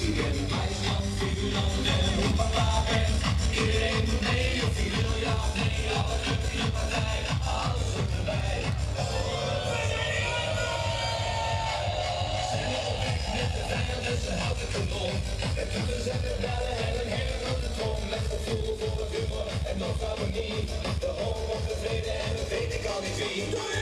En dan gaan we niet, de hoop op de vrede en dat weet ik al niet wie.